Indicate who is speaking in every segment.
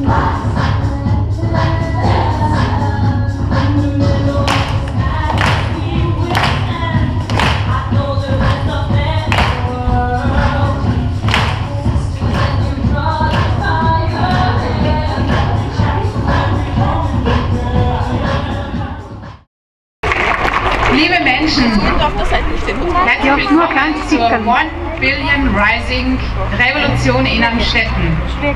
Speaker 1: Liebe Menschen, herzlich willkommen zur 1 Billion Rising Revolution in Amstetten.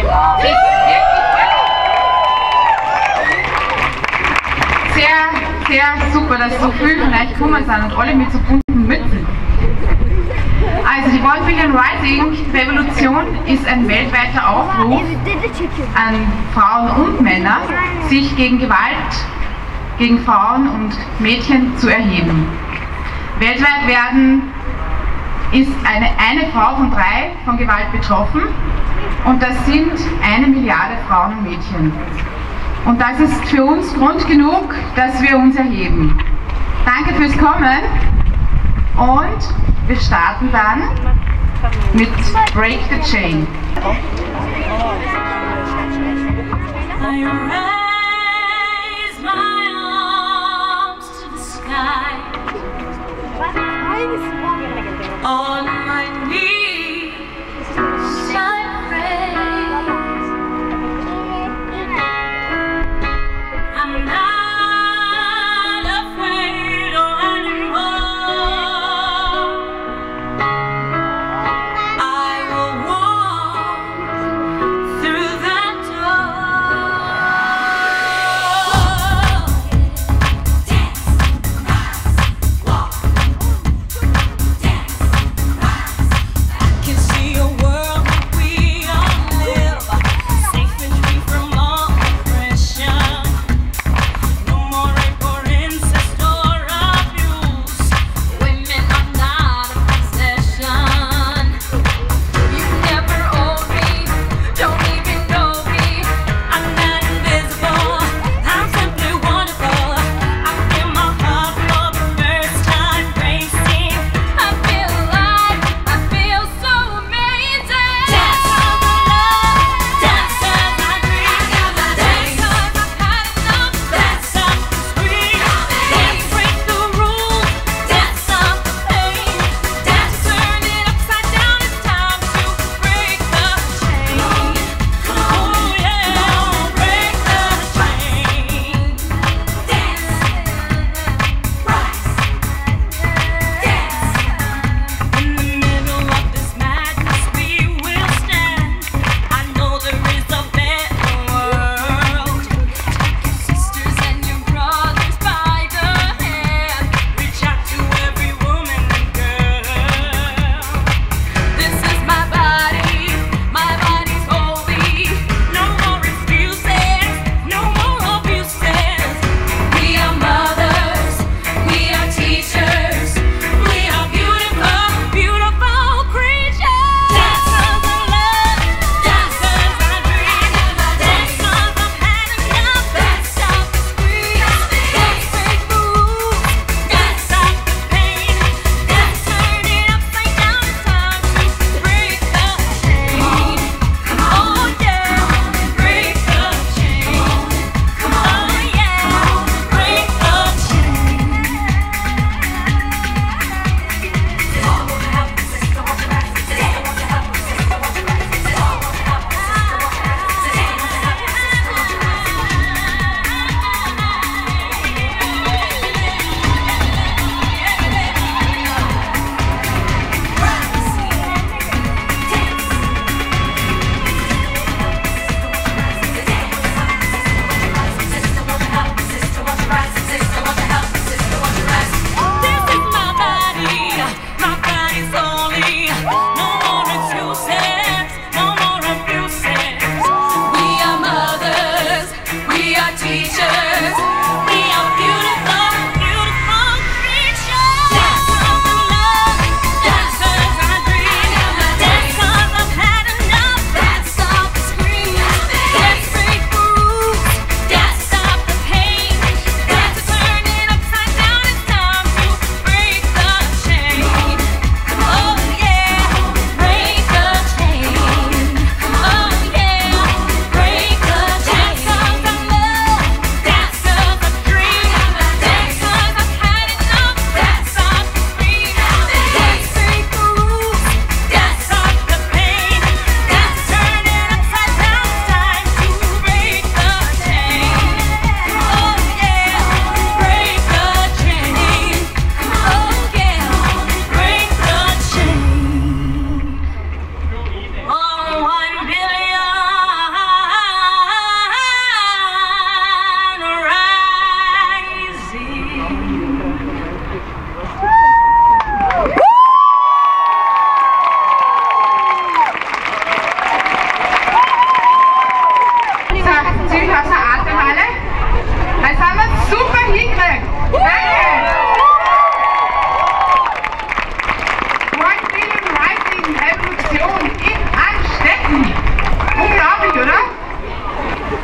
Speaker 1: Sehr super, dass so viele von euch gekommen sind und alle mit so bunten Mützen. Also die 1 Billion Rising Revolution ist ein weltweiter Aufruf an Frauen und Männer, sich gegen Gewalt gegen Frauen und Mädchen zu erheben. Weltweit ist eine Frau von 3 von Gewalt betroffen und das sind 1 Milliarde Frauen und Mädchen. Und das ist für uns Grund genug, dass wir uns erheben. Danke fürs Kommen und wir starten dann mit Break the Chain.
Speaker 2: On my knees, I pray. I'm not afraid anymore. I will walk through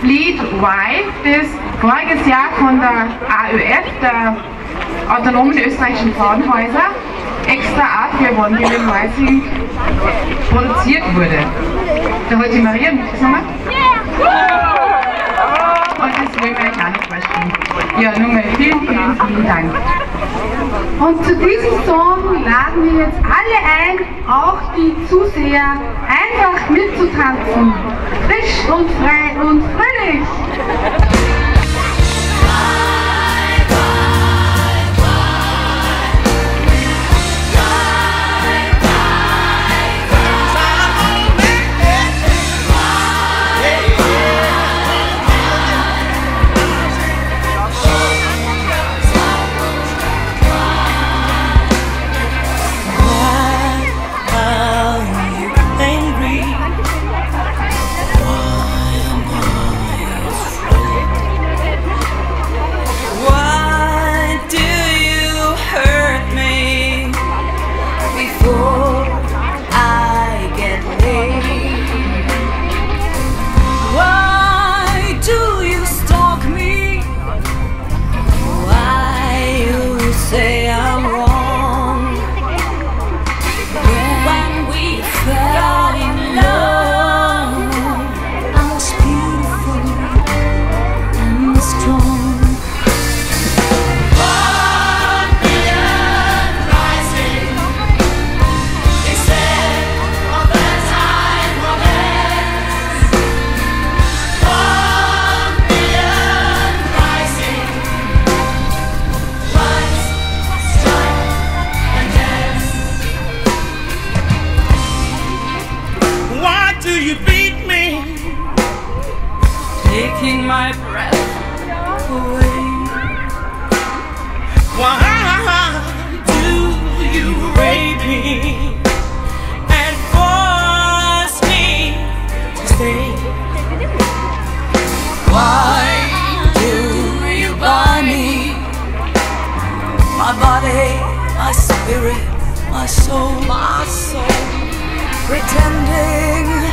Speaker 1: Lied Wild, das voriges Jahr von der AÖF, der Autonomen Österreichischen Frauenhäuser, extra auch für One Million Rising produziert wurde. Da hat die Maria mitgesungen. Und das wollen wir euch auch noch vorstellen. Ja, nochmal vielen Dank. Und zu diesem Song laden wir jetzt alle ein, auch die Zuseher, einfach mitzutanzen. Frisch und frei und fröhlich.
Speaker 2: Taking my breath away. Why do you rape me and force me to stay? Why do you buy me? My body, my spirit, my soul, pretending